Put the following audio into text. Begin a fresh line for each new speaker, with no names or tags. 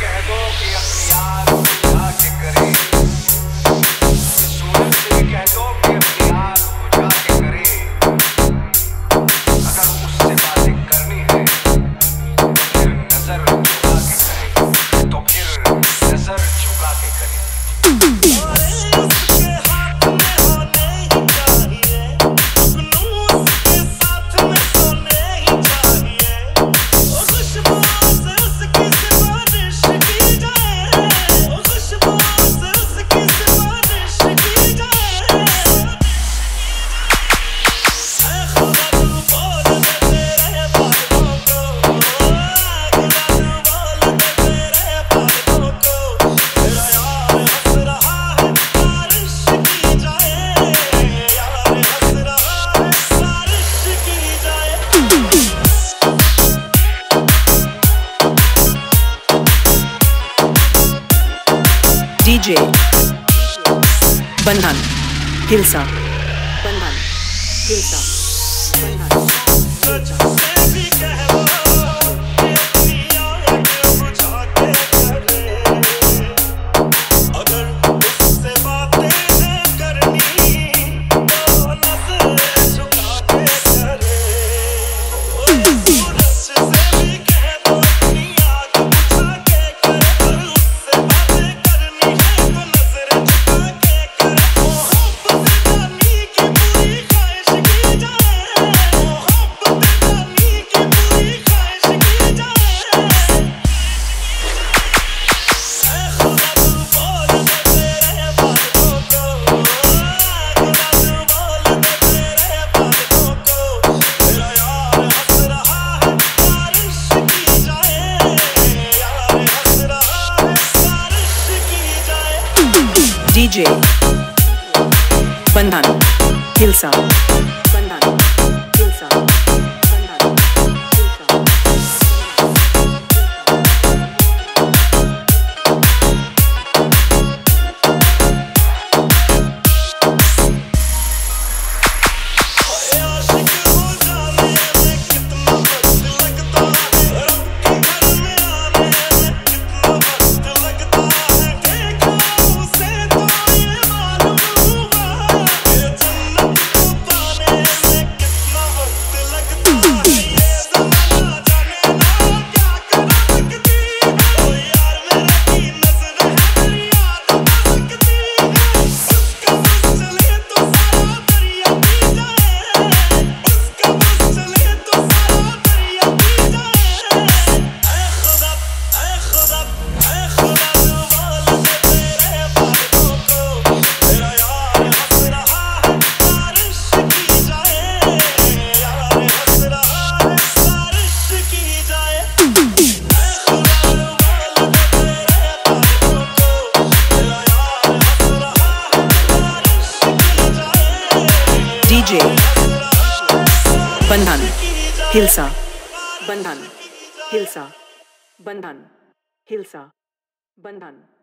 कह दो कि अपनी याद बुझा के करे, सूरज से भी कह दो कि अपनी याद बुझा के करे। अगर उससे बातें करनी है तो फिर नजर झुका के करे, तो फिर नजर झुका के करे।
DJ Bandhan Hilsa Bandhan Hilsa Bandhan DJ Bandhan Hilsa Bandhan Hilsa Bandhan DJ Bandhan Hilsa Bandhan Hilsa Bandhan Hilsa Bandhan